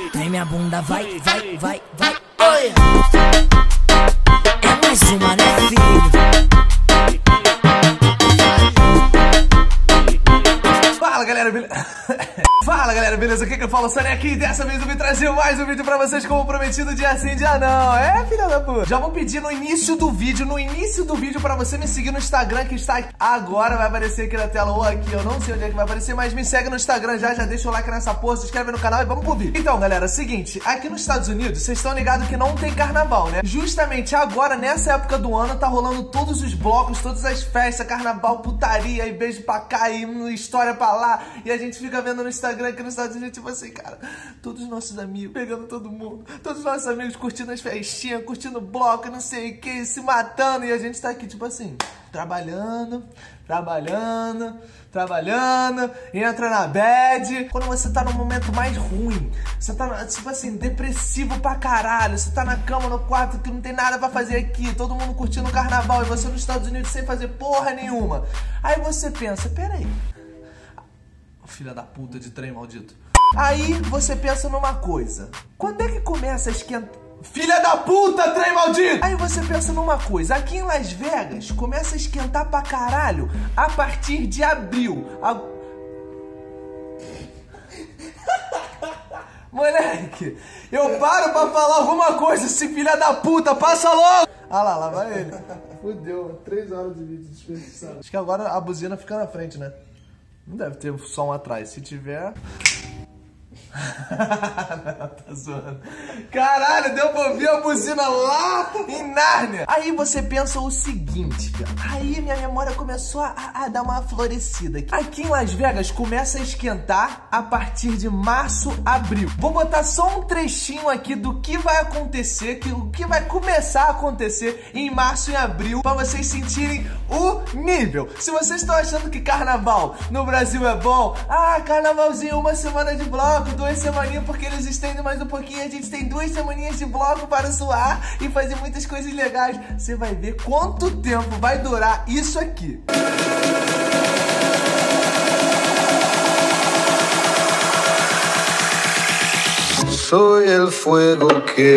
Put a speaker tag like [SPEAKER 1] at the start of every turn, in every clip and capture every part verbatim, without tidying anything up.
[SPEAKER 1] Treme a bunda, vai, vai, vai, vai. Oi! É mais uma, né, filho?
[SPEAKER 2] Fala, galera, beleza? Fala, galera, beleza? Aqui que eu falo, Sony aqui, e dessa vez eu vim trazer mais um vídeo pra vocês como prometido, dia sim, dia não. É, filha da puta? Já vou pedir no início do vídeo, no início do vídeo pra você me seguir no Instagram, que está agora, vai aparecer aqui na tela ou aqui, eu não sei onde é que vai aparecer, mas me segue no Instagram já, já deixa o like nessa porra, se inscreve no canal e vamos pro vídeo. Então, galera, seguinte, aqui nos Estados Unidos, vocês estão ligados que não tem carnaval, né? Justamente agora, nessa época do ano, tá rolando todos os blocos, todas as festas, carnaval, putaria, e beijo pra cá, e história pra lá, e a gente fica vendo no Instagram aqui nos Estados Unidos, tipo assim, cara, todos os nossos amigos, pegando todo mundo, todos os nossos amigos curtindo as festinhas, curtindo bloco, não sei o que, se matando, e a gente tá aqui, tipo assim, trabalhando, trabalhando, trabalhando, entra na bad. Quando você tá num momento mais ruim, você tá, tipo assim, depressivo pra caralho, você tá na cama, no quarto, que não tem nada pra fazer aqui, todo mundo curtindo o carnaval, e você nos Estados Unidos sem fazer porra nenhuma. Aí você pensa, peraí, filha da puta de trem maldito. Aí você pensa numa coisa. Quando é que começa a esquentar? Filha da puta, trem maldito! Aí você pensa numa coisa. Aqui em Las Vegas começa a esquentar pra caralho a partir de abril. A... Moleque, eu paro pra falar alguma coisa, esse filha da puta, passa logo! Ah lá, lá vai ele. Fudeu, três horas de vídeo desperdiçado. Acho que agora a buzina fica na frente, né? Não deve ter som atrás. Se tiver... Não, tá zoando. Caralho, deu pra ouvir a buzina lá em Nárnia. Aí você pensa o seguinte, cara. Aí minha memória começou a, a dar uma florescida aqui. Aqui em Las Vegas começa a esquentar a partir de março, abril. Vou botar só um trechinho aqui do que vai acontecer, que, o que vai começar a acontecer em março e abril, pra vocês sentirem o nível. Se vocês estão achando que carnaval no Brasil é bom, ah, carnavalzinho, uma semana de bloco, duas semaninhas porque eles estendem mais um pouquinho, a gente tem duas semaninhas de bloco para zoar e fazer muitas coisas legais. Você vai ver quanto tempo vai durar isso aqui.
[SPEAKER 3] Soy el fuego que...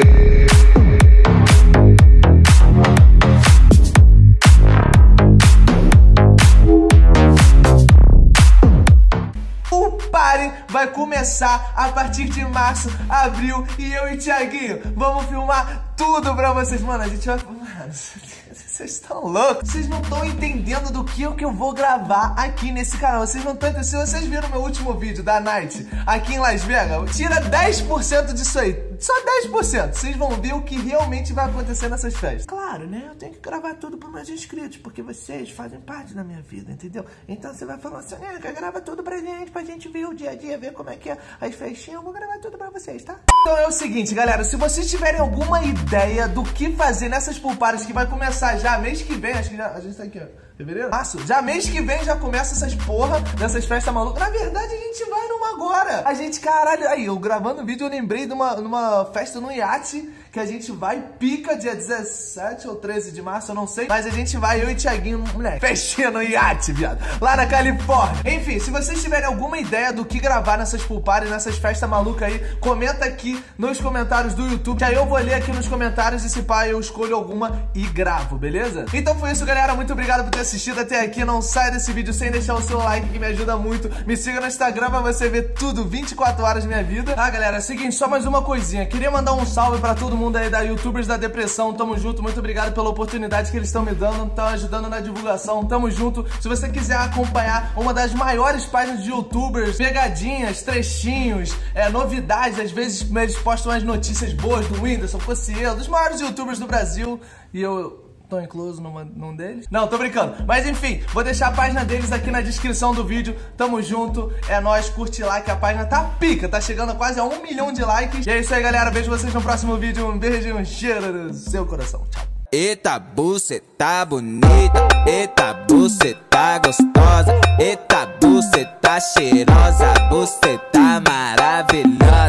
[SPEAKER 2] Vai começar a partir de março, abril, e eu e Thiaguinho vamos filmar tudo pra vocês. Mano, a gente vai... Mano, vocês estão loucos? Vocês não estão entendendo do que eu, que eu vou gravar aqui nesse canal. Vocês não estão entendendo. Se vocês viram meu último vídeo da Night aqui em Las Vegas, tira dez por cento disso aí. Só dez por cento. Vocês vão ver o que realmente vai acontecer nessas festas. Claro, né? Eu tenho que gravar tudo pros meus inscritos, porque vocês fazem parte da minha vida, entendeu? Então você vai falar assim, né? Grava tudo pra gente, pra gente ver o dia a dia, ver como é que é as festinhas. Eu vou gravar tudo pra vocês, tá? Então é o seguinte, galera. Se vocês tiverem alguma ideia do que fazer nessas pool parties que vai começar já mês que vem, acho que já, a gente tá aqui, ó. Fevereiro? Março. Já mês que vem já começa essas porra dessas festas malucas. Na verdade, a gente vai numa agora. A gente, caralho, aí, eu gravando vídeo, eu lembrei de uma, numa festa no iate que a gente vai, pica dia dezessete ou treze de março, eu não sei. Mas a gente vai, eu e Thiaguinho, moleque, festinha no iate, viado. Lá na Califórnia. Enfim, se vocês tiverem alguma ideia do que gravar nessas pool parties, nessas festas malucas aí, comenta aqui nos comentários do YouTube, que aí eu vou ler aqui nos comentários e se pá, eu escolho alguma e gravo, beleza? Então foi isso, galera. Muito obrigado por ter assistido até aqui. Não saia desse vídeo sem deixar o seu like, que me ajuda muito. Me siga no Instagram pra você ver tudo, vinte e quatro horas da minha vida. Ah, galera, é o seguinte, só mais uma coisinha. Queria mandar um salve pra todo mundo aí da YouTubers da Depressão. Tamo junto, muito obrigado pela oportunidade que eles estão me dando, estão ajudando na divulgação. Tamo junto. Se você quiser acompanhar uma das maiores páginas de YouTubers, pegadinhas, trechinhos, é, novidades, às vezes eles postam as notícias boas do Whindersson, Cossielo, dos maiores YouTubers do Brasil, e eu... tô incluso numa, num deles? Não, tô brincando. Mas enfim, vou deixar a página deles aqui na descrição do vídeo. Tamo junto, é nóis, curte lá que a página tá pica. Tá chegando a quase a um milhão de likes. E é isso aí, galera. Vejo vocês no próximo vídeo. Um beijo e um cheiro no seu coração. Tchau.
[SPEAKER 4] Eita, buceta bonita, eita, buceta gostosa, eita, buceta cheirosa, buceta maravilhosa.